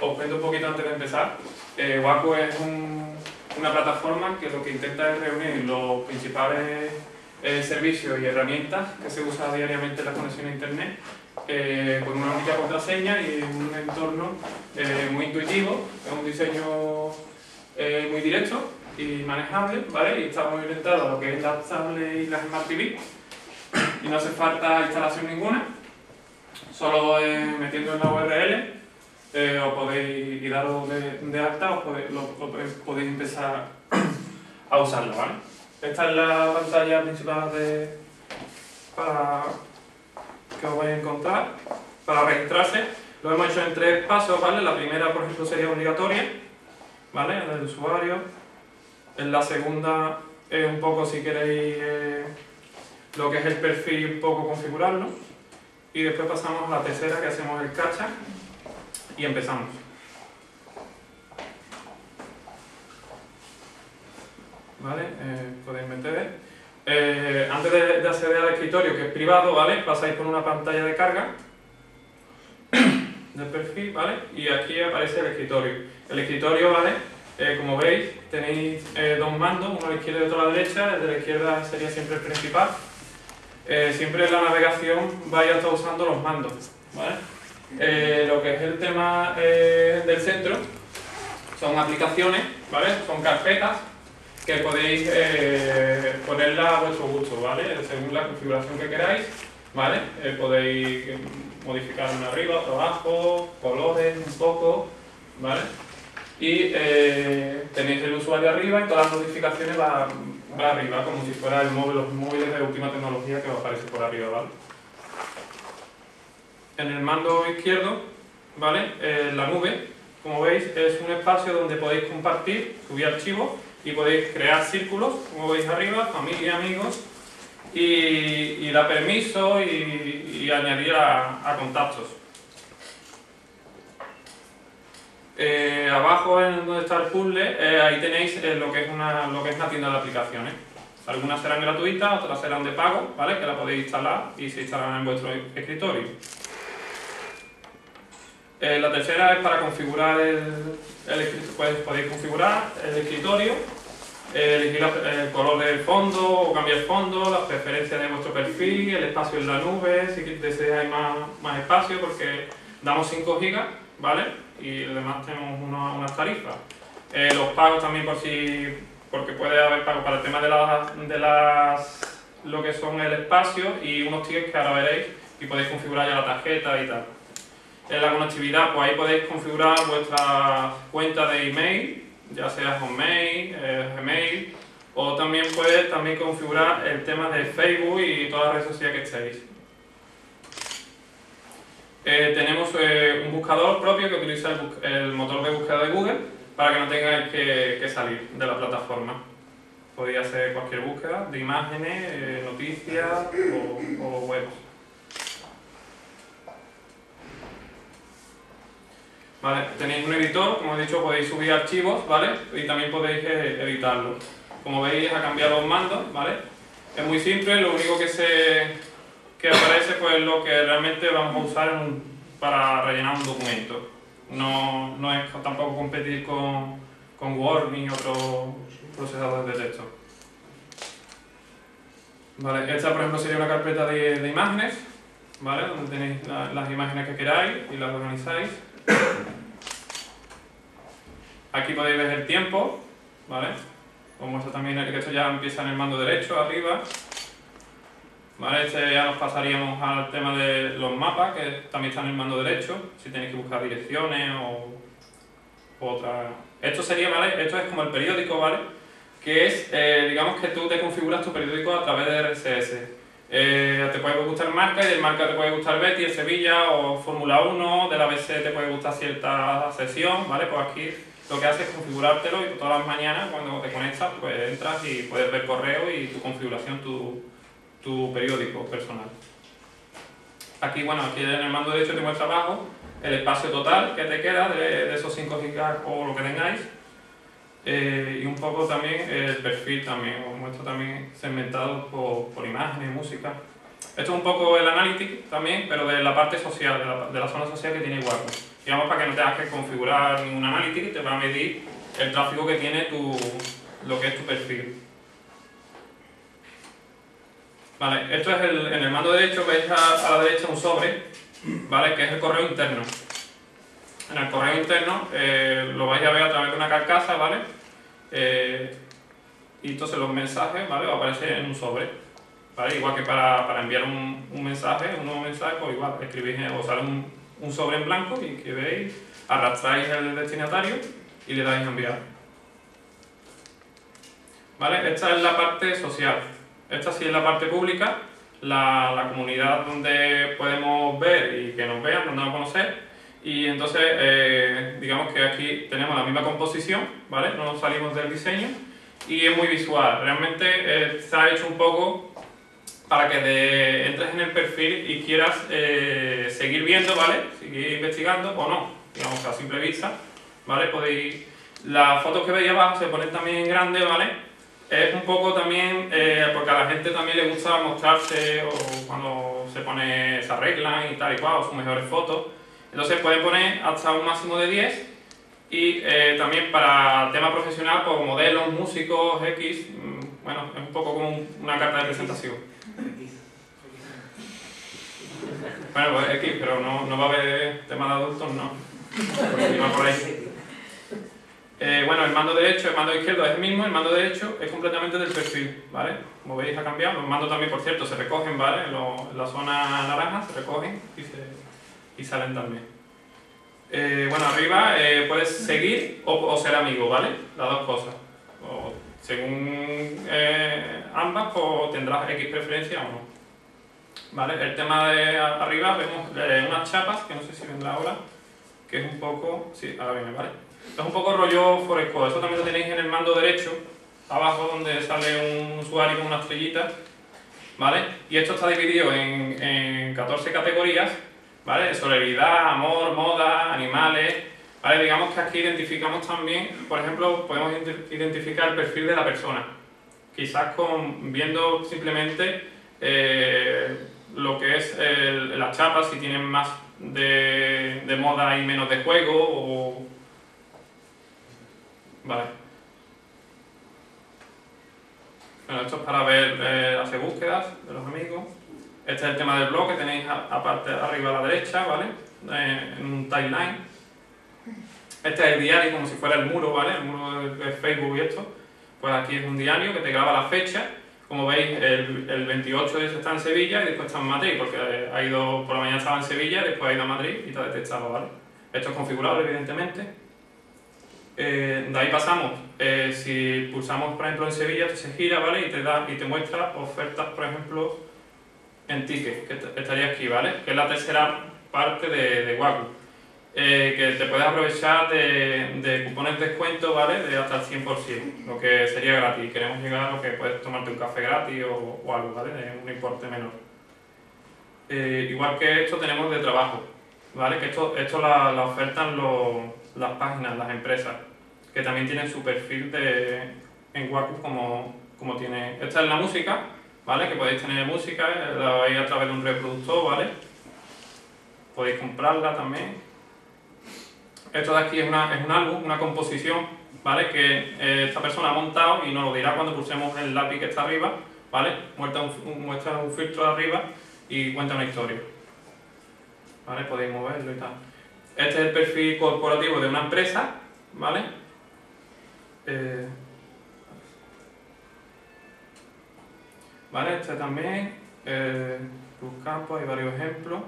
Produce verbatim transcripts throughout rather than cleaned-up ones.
os cuento un poquito antes de empezar. Eh, Wacom es un, una plataforma que lo que intenta es reunir los principales eh, servicios y herramientas que se usan diariamente en la conexión a Internet eh, con una única contraseña y en un entorno eh, muy intuitivo, es un diseño eh, muy directo y manejable, ¿vale? Y está muy orientado a lo que es la tablet y las Smart T V y no hace falta instalación ninguna, solo eh, metiendo en la U R L eh, os podéis y daros de, de alta, os podéis, lo, lo podéis empezar a usarlo, ¿vale? Esta es la pantalla principal de, para que os vais a encontrar para registrarse. Lo hemos hecho en tres pasos, ¿vale? La primera, por ejemplo, sería obligatoria, ¿vale? La del usuario. En la segunda es un poco, si queréis, eh, lo que es el perfil, un poco configurarlo. Y después pasamos a la tercera, que hacemos el cacha y empezamos. ¿Vale? Eh, podéis meter. Eh, antes de, de acceder al escritorio, que es privado, ¿vale? Pasáis por una pantalla de carga del perfil, ¿vale? Y aquí aparece el escritorio. El escritorio, ¿vale? Eh, como veis, tenéis eh, dos mandos, uno a la izquierda y otro a la derecha. El de la izquierda sería siempre el principal. Eh, siempre en la navegación vais a estar usando los mandos, ¿vale? Eh, lo que es el tema eh, del centro son aplicaciones, ¿vale? Son carpetas que podéis eh, ponerlas a vuestro gusto, ¿vale? Según la configuración que queráis, ¿vale? Eh, podéis modificar una arriba, otra abajo, colores un poco, ¿vale? Y eh, tenéis el usuario arriba y todas las notificaciones va, va arriba, como si fuera el móvil, los móviles de última tecnología que os aparece por arriba, ¿vale? En el mando izquierdo, ¿vale? Eh, la nube, como veis, es un espacio donde podéis compartir, subir archivos y podéis crear círculos, como veis arriba, familia, amigos, y, y dar permiso y, y añadir a, a contactos. Eh, abajo, en donde está el puzzle, eh, ahí tenéis eh, lo, que es una, lo que es una tienda de aplicaciones. Algunas serán gratuitas, otras serán de pago, ¿vale? Que la podéis instalar y se instalarán en vuestro escritorio. Eh, la tercera es para configurar el, el pues podéis configurar el escritorio, eh, elegir la, el color del fondo o cambiar el fondo, las preferencias de vuestro perfil, el espacio en la nube, si deseáis más, más espacio, porque damos cinco gigas, ¿vale? Y además tenemos una, unas tarifas. Eh, los pagos también, por si, porque puede haber pagos para el tema de las, de las lo que son el espacio y unos tickets que ahora veréis y podéis configurar ya la tarjeta y tal. En la conectividad, pues ahí podéis configurar vuestra cuenta de email, ya sea Hotmail, eh, Gmail, o también podéis también configurar el tema de Facebook y todas las redes sociales que estéis. Eh, tenemos eh, un buscador propio que utiliza el, el motor de búsqueda de Google para que no tengáis que, que salir de la plataforma. Podéis hacer cualquier búsqueda de imágenes, eh, noticias o, o web. Vale, tenéis un editor, como he dicho, podéis subir archivos, ¿vale? Y también podéis eh, editarlos. Como veis, ha cambiado los mandos, ¿vale? Es muy simple, lo único que se que aparece pues es lo que realmente vamos a usar en un, para rellenar un documento. No, no es tampoco competir con, con Word ni otros procesadores de texto. Vale, esta por ejemplo sería una carpeta de, de imágenes, ¿vale? Donde tenéis la, las imágenes que queráis y las organizáis. Aquí podéis ver el tiempo, ¿vale? Os muestro también que esto ya empieza en el mando derecho, arriba. ¿Vale? Este ya nos pasaríamos al tema de los mapas, que también están en el mando derecho, si tenéis que buscar direcciones o, o otra. Esto sería, ¿vale? Esto es como el periódico, ¿vale? Que es, eh, digamos que tú te configuras tu periódico a través de R S S. Eh, te puede gustar marca y del marca te puede gustar Betis, el Sevilla o Fórmula uno, de la B C te puede gustar cierta sesión, ¿vale? Pues aquí lo que hace es configurártelo y todas las mañanas cuando te conectas pues entras y puedes ver correo y tu configuración, tu, tu periódico personal. Aquí, bueno, aquí en el mando derecho te muestra abajo el espacio total que te queda de, de esos cinco gigas o lo que tengáis. Eh, y un poco también el perfil también, os muestro también segmentado por, por imágenes, música. Esto es un poco el analytics también, pero de la parte social, de la, de la zona social que tiene Wacom. Digamos, para que no tengas que configurar ningún analytics, te va a medir el tráfico que tiene tu, lo que es tu perfil. Vale, esto es el, en el mando derecho, veis a, a la derecha un sobre, ¿vale? Que es el correo interno. En el correo interno eh, lo vais a ver a través de una carcasa, ¿vale? Eh, y entonces los mensajes, ¿vale? Va a aparecer en un sobre, ¿vale? Igual que para, para enviar un, un mensaje, un nuevo mensaje, pues igual, escribís, os sale un, un sobre en blanco y que veis, arrastráis el destinatario y le dais a enviar. ¿Vale? Esta es la parte social. Esta sí es la parte pública, la, la comunidad donde podemos ver y que nos vean, donde nos conocer. Y entonces, eh, digamos que aquí tenemos la misma composición, ¿vale? No nos salimos del diseño y es muy visual. Realmente eh, está hecho un poco para que te entres en el perfil y quieras eh, seguir viendo, ¿vale? Seguir investigando o no, digamos a simple vista, ¿vale? Podéis... Las fotos que veis abajo se ponen también en grande, ¿vale? Es un poco también, eh, porque a la gente también le gusta mostrarse o cuando se pone, se arreglan y tal y cual, o sus mejores fotos. Entonces pueden poner hasta un máximo de diez y eh, también para tema profesional, pues modelos, músicos, X, mmm, bueno, es un poco como un, una carta de presentación. Bueno, pues X, pero no, no va a haber tema de adultos, no. Porque va por ahí. Eh, bueno, el mando derecho, el mando izquierdo es el mismo, el mando derecho es completamente del perfil, ¿vale? Como veis ha cambiado, los mandos también, por cierto, se recogen, ¿vale? En, lo, en la zona naranja se recogen y, se, y salen también. Eh, bueno, arriba eh, puedes seguir o, o ser amigo, ¿vale? Las dos cosas. O, según eh, ambas, pues tendrás X preferencia o no. ¿Vale? El tema de arriba vemos eh, unas chapas, que no sé si vendrá ahora, que es un poco... Sí, ahora viene, ¿vale? Es un poco rollo Foresco, eso también lo tenéis en el mando derecho, abajo donde sale un usuario con una estrellita, ¿vale? Y esto está dividido en, en catorce categorías, ¿vale? Solidaridad, amor, moda, animales, ¿vale? Digamos que aquí identificamos también, por ejemplo, podemos identificar el perfil de la persona, quizás con, viendo simplemente eh, lo que es el, las chapas, si tienen más de, de moda y menos de juego, o... Vale. Bueno, esto es para ver, eh, hacer búsquedas de los amigos. Este es el tema del blog que tenéis aparte arriba a la derecha, ¿vale? Eh, en un timeline. Este es el diario, como si fuera el muro, ¿vale? El muro de, de Facebook y esto. Pues aquí es un diario que te graba la fecha. Como veis, el, el veintiocho de ese está en Sevilla y después está en Madrid, porque ha ido, por la mañana estaba en Sevilla, después ha ido a Madrid y está detectado, ¿vale? Esto es configurable, evidentemente. Eh, de ahí pasamos, eh, si pulsamos por ejemplo en Sevilla, esto se gira, ¿vale? Y te da y te muestra ofertas, por ejemplo, en tickets, que estaría aquí, ¿vale? Que es la tercera parte de, de Wacom. Eh, que te puedes aprovechar de, de cupones de descuento, ¿vale? De hasta el cien por cien, lo que sería gratis. Queremos llegar a lo que puedes tomarte un café gratis o, o algo, ¿vale? De un importe menor. Eh, igual que esto tenemos de trabajo, ¿vale? Que esto, esto la, la ofertan los, las páginas, las empresas, que también tienen su perfil de, en Wacom como, como tiene... Esta es la música, ¿vale? Que podéis tener música, la veis a través de un reproductor, ¿vale? Podéis comprarla también. Esto de aquí es, una, es un álbum, una composición, ¿vale? Que eh, esta persona ha montado y nos lo dirá cuando pulsemos el lápiz que está arriba, ¿vale? Muestra un, un, muestra un filtro de arriba y cuenta una historia, ¿vale? Podéis moverlo y tal. Este es el perfil corporativo de una empresa, ¿vale? Eh, ¿Vale? Este también, eh, Plus Campos, hay varios ejemplos.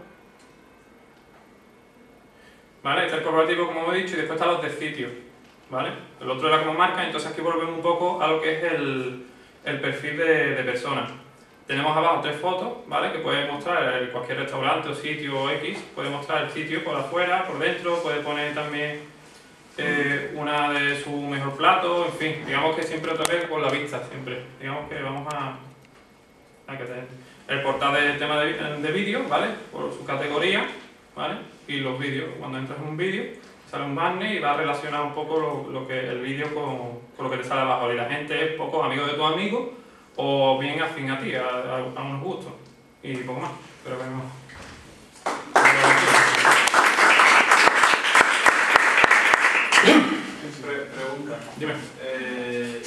¿Vale? Este es el corporativo, como he dicho, y después están los de sitio, ¿vale? El otro era como marca, entonces aquí volvemos un poco a lo que es el, el perfil de, de persona. Tenemos abajo tres fotos, ¿vale? Que puede mostrar cualquier restaurante o sitio o X, puede mostrar el sitio por afuera, por dentro, puede poner también eh, una de su mejor plato, en fin, digamos que siempre otra vez con la vista, siempre. Digamos que vamos a, a que tener el portal del tema de, de vídeo, ¿vale? Por su categoría, ¿vale? Y los vídeos, cuando entras en un vídeo sale un banner y va a relacionar un poco lo, lo que el vídeo con, con lo que te sale abajo, y la gente es poco amigo de tu amigo o bien afín a ti, a, a, a unos gustos. y poco más. Espero que no... Pre pregunta. Dime. Eh,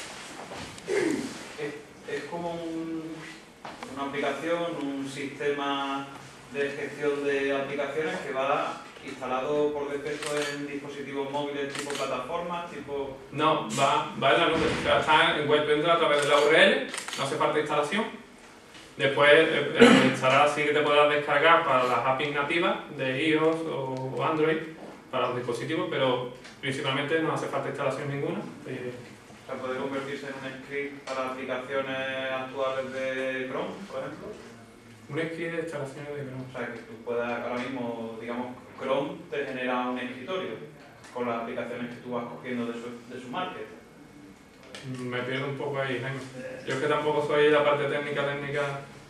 es, es como un, una aplicación, un sistema de gestión de aplicaciones que va instalado por defecto en dispositivos móviles tipo plataformas, tipo... No, va, va en la nube. O sea, está en web entra a través de la U R L, no hace falta instalación. Después, eh, eh, instalar sí que te podrás descargar para las A P Is nativas de iOS o Android para los dispositivos, pero principalmente no hace falta instalación ninguna. Eh, O sea, puede convertirse en un script para aplicaciones actuales de Chrome, por ejemplo. un script de instalaciones de Chrome. O sea, que tú puedas, ahora mismo, digamos, Chrome te genera un escritorio con las aplicaciones que tú vas cogiendo de su, de su market. Me pierdo un poco ahí, Jaime. Yo es que tampoco soy la parte técnica, técnica...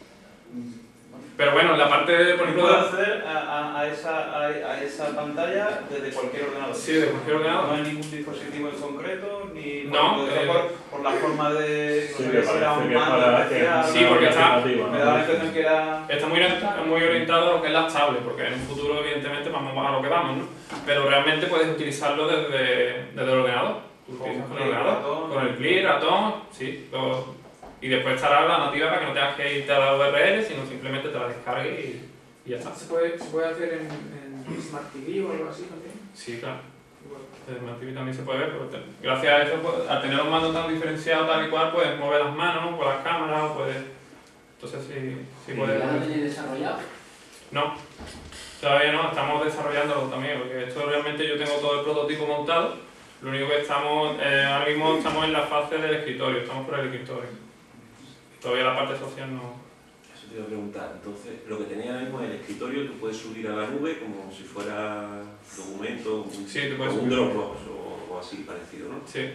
Pero bueno, la parte, de, por ejemplo... Puedes acceder a, a, a, esa, a, a esa pantalla desde cualquier ordenador. Sí, de cualquier ordenador. No hay ningún dispositivo en concreto, ni No, por, eh, por, por la forma de... Sí, no que sé si era parece un que es mando para- especial, Sí, porque está- me da la impresión que era... Está muy orientado, muy orientado a lo que es las tablets, porque en un futuro evidentemente vamos a lo que vamos, ¿no? Pero realmente puedes utilizarlo desde, desde el ordenador. Tú Con utilizas con el clic, ordenador, ratón. con el clic, ratón, sí. lo- y después estará la nativa para que no tengas que irte a la U R L, sino simplemente te la descargues y, y ya está. ¿Se puede, se puede hacer en, en Smart T V o algo así también? Sí, claro. Igual. El Smart T V también se puede ver, pero te- gracias a eso, pues, al tener los mandos tan diferenciados tal y cual, puedes mover las manos con las cámaras, puedes... Entonces sí, sí puedes... ¿Ya lo tenéis desarrollado? No, todavía no, estamos desarrollándolo también, porque esto realmente yo tengo todo el prototipo montado, lo único que estamos, eh, ahora mismo estamos en la fase del escritorio, estamos por el escritorio. Todavía la parte social no... Eso te iba a preguntar. Entonces, lo que tenía ahora mismo es el escritorio, tú puedes subir a la nube como si fuera documento, un, Sí, tú puedes como un subir. Dropbox o, o así parecido, ¿no? Sí.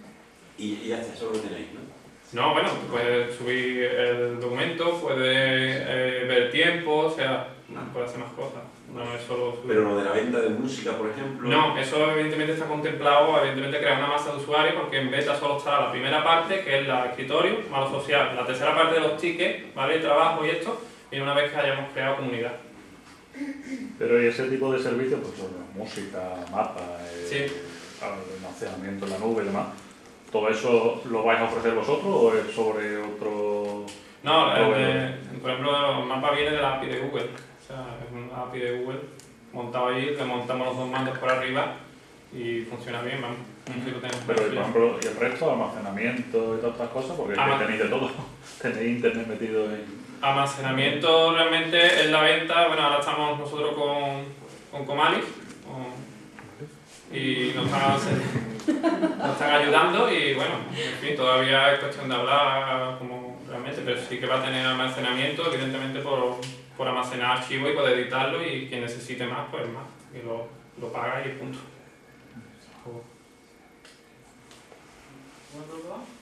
Y, y ya está, eso lo tenéis, ¿no? No, bueno, tú puedes subir el documento, puedes eh, ver tiempo, o sea, puedes hacer más cosas. No es solo subir. Pero lo de la venta de música, por ejemplo... No, eso evidentemente está contemplado, evidentemente crear una masa de usuarios, porque en beta solo estará la primera parte, que es la escritorio, más lo social, la tercera parte de los tickets, ¿vale? El trabajo y esto, y una vez que hayamos creado comunidad. Pero y ese tipo de servicios, pues sobre música, mapas, eh, Sí. almacenamiento en la nube y demás, ¿todo eso lo vais a ofrecer vosotros o es sobre otro...? No, el Proveedor. de- por ejemplo, el mapa viene de la A P I de Google, o sea, es una A P I de Google montado ahí, le montamos los dos mandos por arriba y funciona bien, vamos. Sí, lo tenemos Pero, y, por ya. ejemplo, ¿y el resto? ¿Almacenamiento y todas estas cosas? Porque es que Ama- tenéis de todo. Tenéis internet metido en... Almacenamiento realmente en la venta, bueno, ahora estamos nosotros con, con Comalis con- y nos están, nos están ayudando y bueno, en fin, todavía es cuestión de hablar como realmente, pero sí que va a tener almacenamiento, evidentemente por, por almacenar archivos y poder editarlo y quien necesite más, pues más, y lo, lo paga y punto. ¿Cómo te lo das?